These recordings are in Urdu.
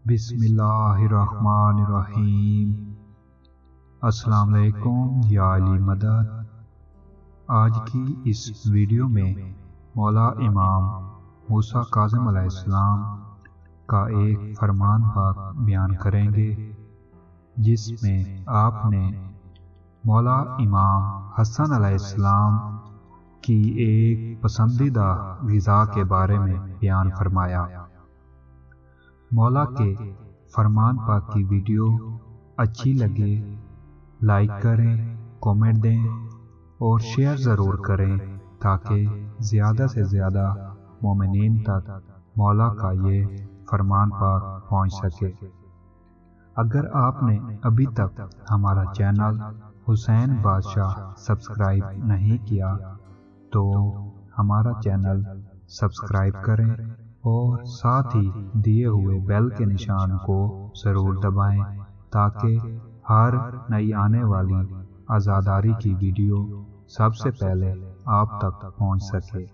بسم اللہ الرحمن الرحیم۔ السلام علیکم یا علی مدد۔ آج کی اس ویڈیو میں مولا امام موسیٰ کاظم علیہ السلام کا ایک فرمان پاک بیان کریں گے، جس میں آپ نے مولا امام حسن علیہ السلام کی ایک پسندیدہ غذا کے بارے میں بیان فرمایا۔ مولا کے فرمان پاک کی ویڈیو اچھی لگے لائک کریں، کومنٹ دیں اور شیئر ضرور کریں تاکہ زیادہ سے زیادہ مومنین تک مولا کا یہ فرمان پاک پہنچ سکے۔ اگر آپ نے ابھی تک ہمارا چینل حسین بادشاہ سبسکرائب نہیں کیا تو ہمارا چینل سبسکرائب کریں اور ساتھ ہی دیے ہوئے بیل کے نشان کو ضرور دبائیں تاکہ ہر نئی آنے والی عزاداری کی ویڈیو سب سے پہلے آپ تک پہنچ سکے۔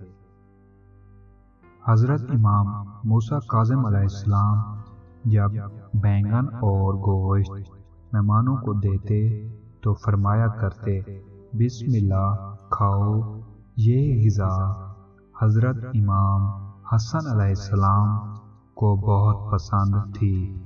حضرت امام موسیٰ کاظم علیہ السلام جب بینگن اور گوشت مہمانوں کو دیتے تو فرمایا کرتے، بسم اللہ کھاؤ۔ یہ غذا حضرت امام حسن علیہ السلام کو بہت پسند تھی۔